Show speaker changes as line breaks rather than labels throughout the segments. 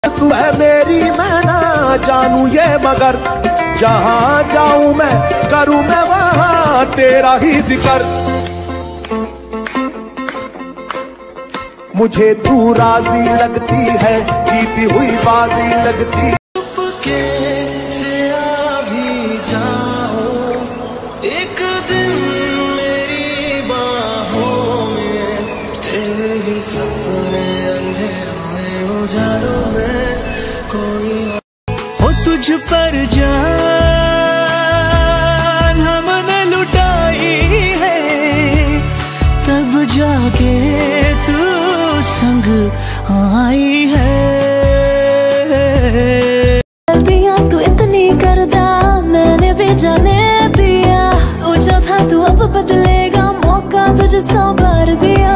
तू है मेरी मैं ना जानू ये मगर जहाँ जाऊं मैं करूं मैं वहाँ तेरा ही जिक्र। मुझे तू राजी लगती है जीती हुई बाजी लगती।
से आ भी जाओ एक दिन मेरी बाहों में, तेरे ही सपने अंधेरों में उजालों में कोई हो तुझ पर जान हमने लुटाई है, तब जाके तू संग आई है।
गलतियां तू इतनी करदा मैंने भी जाने दिया, सोचा था तू अब बदलेगा मौका तुझे संभार दिया।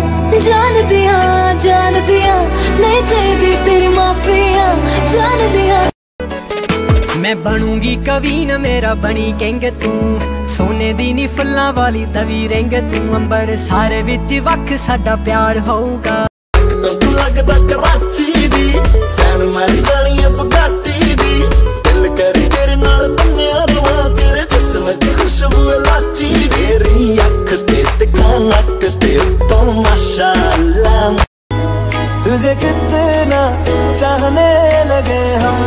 जान दिया नहीं चाहिए तेरी माफिया, जान दिया।
मैं बनूंगी कवि न मेरा बनी कहेंगे तू, सोने दी नी फुल्लां वाली तवी रहेंगे तू, अंबर सारे विच वख साडा प्यार होगा। लगदा कराची दी फैन मर जानी है बुगाटी दी, दिल करे तेरे नाल बन्निया रवां तेरे जिस्म च खुशबू लाची दी, तेरी अख ते नक ते तो माशाअल्लाह। तुझे कितना चाहने लगे हम,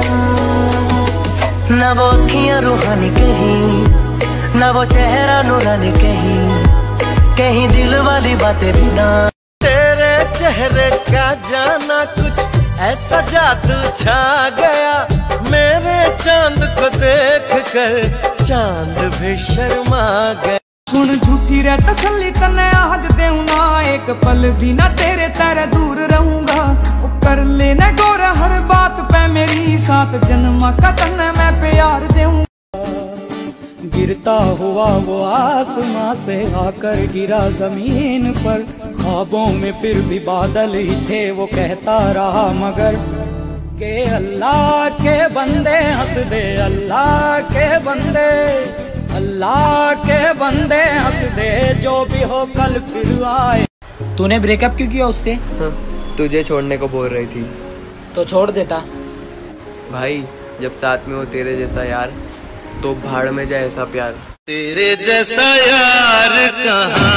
ना वो अखियां रूहानी कहीं, ना वो चेहरा नूरानी कहीं दिल वाली बातें भी ना। तेरे चेहरे का जाना कुछ ऐसा जादू छा गया, मेरे चांद को देख कर चांद भी शर्मा गया। सुन झूठी रे तसल्ली तने आज देऊं ना, एक पल भी ना तेरे तेरे दूर रहूंगा। कर लेना गौर हर बात पे मेरी, साथ जन्म का तन्ने मैं प्यार देऊं। गिरता हुआ वो आसमां से आकर गिरा जमीन पर, ख्वाबों में फिर भी बादल ही थे वो कहता रहा मगर के अल्लाह के बंदे हंस दे, अल्लाह के बंदे, अल्लाह के बंदे हंस दे, जो भी हो कल फिर आए। तूने ब्रेकअप क्यों किया उससे?
हाँ, तुझे छोड़ने को बोल रही थी
तो छोड़ देता।
भाई जब साथ में हो तेरे जैसा यार तो भाड़ में जाए ऐसा प्यार।
तेरे जैसा यार कहाँ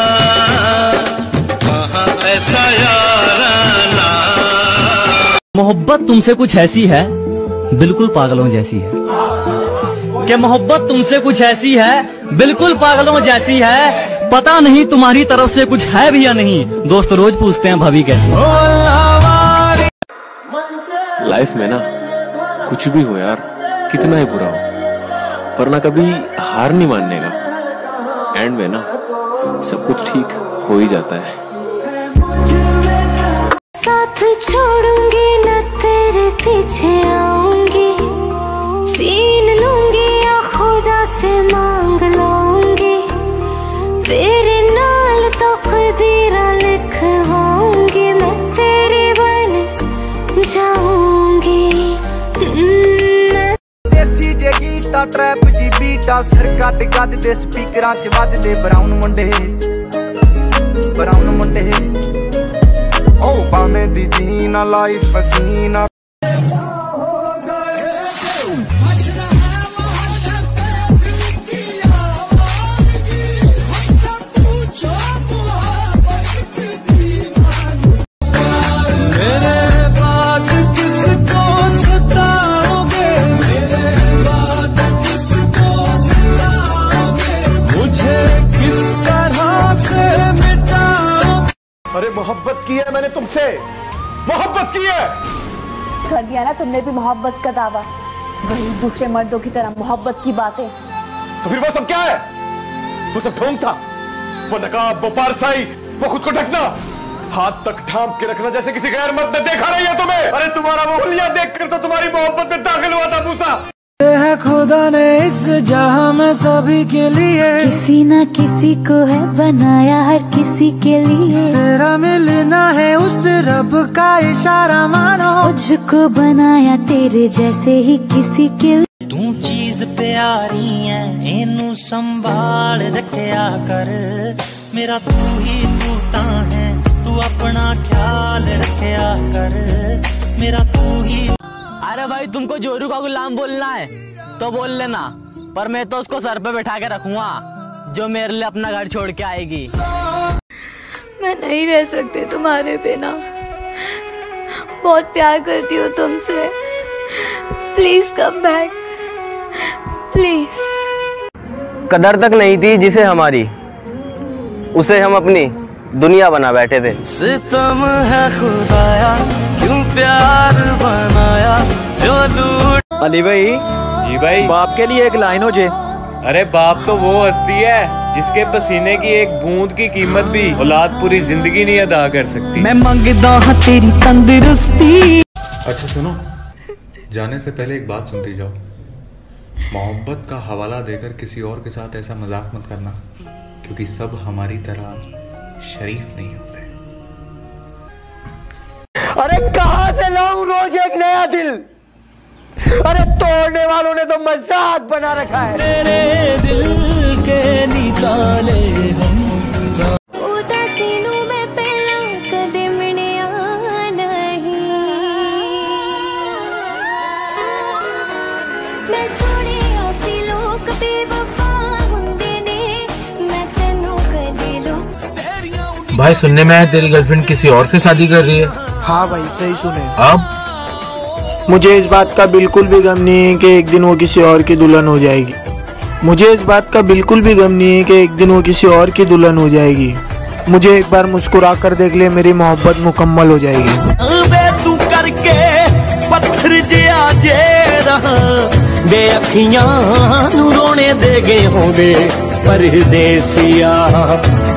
ऐसा याराना।
मोहब्बत तुमसे कुछ ऐसी है बिल्कुल पागलों जैसी है, कि मोहब्बत तुमसे कुछ ऐसी है बिल्कुल पागलों जैसी है, पता नहीं तुम्हारी तरफ से कुछ है भी या नहीं। दोस्त रोज पूछते हैं भाभी कैसी।
लाइफ में ना कुछ भी हो यार, कितना ही बुरा हो, पर ना कभी हार नहीं मानने का। एंड में ना सब कुछ ठीक हो ही जाता है।
साथ छोड़ूंगी न तेरे पीछे आऊंगी, छीन लूंगी या खुदा से मांग लाऊंगी, तेरे नाल तो कदीरा लिखवाऊंगी, मैं तेरी बन जाऊंगी।
देसी जे गीता ट्रैप जी बीटा सिर कट गज दे स्पीकरां च वजदे ब्राउन मुंडे, ब्राउन मुंडे ओ बामे दी जीना लाइफ हसीना।
अरे मोहब्बत की है मैंने तुमसे, मोहब्बत की है।
कर दिया ना तुमने भी मोहब्बत का दावा, वही दूसरे मर्दों की तरह मोहब्बत की बातें।
तो फिर वो सब क्या है? वो सब ढोंग था, वो नकाब, वो पारसाई, वो खुद को ढकना, हाथ तक थाम के रखना जैसे किसी गैर मर्द ने देखा नहीं है तुम्हें। अरे तुम्हारा वो हुलिया देखकर तो तुम्हारी मोहब्बत में दाखिल हुआ था मूसा।
है खुदा ने इस जहां में सभी के लिए,
किसी ना किसी को है बनाया हर किसी के लिए,
तेरा मिलना है उस रब का इशारा मानो,
मुझको बनाया तेरे जैसे ही किसी के लिए।
तू चीज प्यारी है इनू संभाल रखया कर, मेरा तू ही तू ता है, तू अपना ख्याल रखया कर।
भाई तुमको जोरू का गुलाम बोलना है तो बोल लेना, पर मैं तो उसको सर पे बैठा के रखूंगा जो मेरे लिए अपना घर छोड़ के आएगी।
मैं नहीं रह सकती तुम्हारे बिना, बहुत प्यार करती हूँ तुमसे। Please come back, please.
कदर तक नहीं थी जिसे हमारी, उसे हम अपनी दुनिया बना बैठे थे।
सितम है खुदाया क्यों प्यार बनाया जो लूट।
अली भाई।
जी भाई।
बाप के लिए एक लाइन हो जे।
अरे बाप तो वो हस्ती है जिसके पसीने की एक बूंद की कीमत भी औलाद पूरी जिंदगी नहीं अदा कर सकती।
मैं मांगदा हां तेरी तंदुरुस्ती।
अच्छा सुनो, जाने से पहले एक बात सुनती जाओ। मोहब्बत का हवाला देकर किसी और के साथ ऐसा मजाक मत करना, क्योंकि सब हमारी तरह शरीफ नहीं होते।
अरे कहां से लाऊं रोज एक नया दिल? अरे तोड़ने वालों ने तो मजाक बना रखा है।
तेरे दिल के निकाले हम
उदासीनों में पहला कदम नहीं, मैं सोने आसी लोग बेवफा हुंदे ने, मैं तेनू कदे लो।
भाई सुनने में आया तेरी गर्लफ्रेंड किसी और से शादी कर रही है।
हाँ भाई सही सुने।
अब
मुझे इस बात का बिल्कुल भी गम नहीं है कि एक दिन वो किसी और की दुल्हन हो जाएगी। मुझे इस बात का बिल्कुल भी गम नहीं है कि एक दिन वो किसी और की दुल्हन हो जाएगी। मुझे एक बार मुस्कुरा कर देख ले, मेरी मोहब्बत मुकम्मल हो जाएगी।
तू करके पत्थर जिया जे रहा, बे अखियां नू रोने दे गए होंगे परदेसिया।